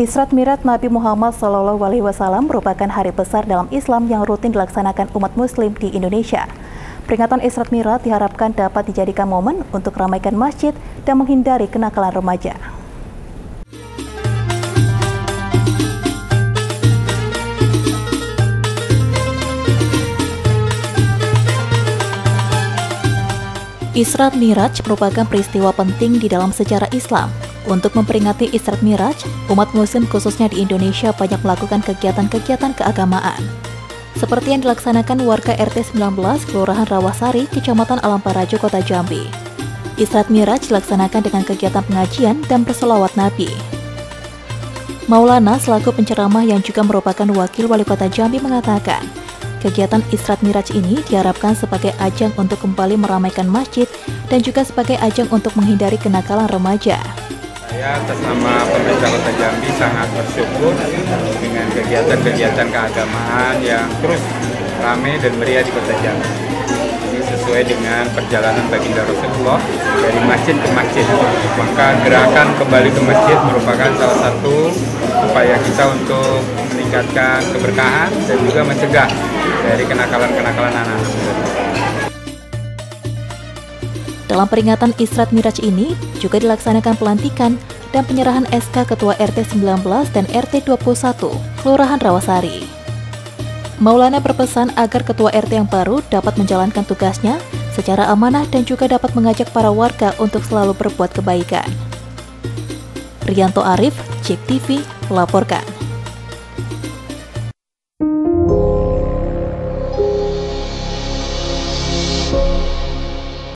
Isra Mi'raj Nabi Muhammad SAW merupakan hari besar dalam Islam yang rutin dilaksanakan umat Muslim di Indonesia. Peringatan Isra Mi'raj diharapkan dapat dijadikan momen untuk ramaikan masjid dan menghindari kenakalan remaja. Isra Mi'raj merupakan peristiwa penting di dalam sejarah Islam. Untuk memperingati Isra Mi'raj, umat Muslim khususnya di Indonesia banyak melakukan kegiatan-kegiatan keagamaan. Seperti yang dilaksanakan warga RT 19, Kelurahan Rawasari, Kecamatan Alamparajo, Kota Jambi. Isra Mi'raj dilaksanakan dengan kegiatan pengajian dan berselawat Nabi. Maulana selaku penceramah yang juga merupakan wakil wali kota Jambi mengatakan, kegiatan Isra Mi'raj ini diharapkan sebagai ajang untuk kembali meramaikan masjid dan juga sebagai ajang untuk menghindari kenakalan remaja. Saya atas nama pemerintah Kota Jambi sangat bersyukur dengan kegiatan-kegiatan keagamaan yang terus ramai dan meriah di Kota Jambi. Ini sesuai dengan perjalanan baginda Rasulullah dari masjid ke masjid. Maka gerakan kembali ke masjid merupakan salah satu upaya kita untuk meningkatkan keberkahan dan juga mencegah dari kenakalan-kenakalan anak-anak. Dalam peringatan Isra Mi'raj ini juga dilaksanakan pelantikan dan penyerahan SK Ketua RT 19 dan RT 21, Kelurahan Rawasari. Maulana berpesan agar Ketua RT yang baru dapat menjalankan tugasnya secara amanah dan juga dapat mengajak para warga untuk selalu berbuat kebaikan. Rianto Arif, JEK TV, melaporkan.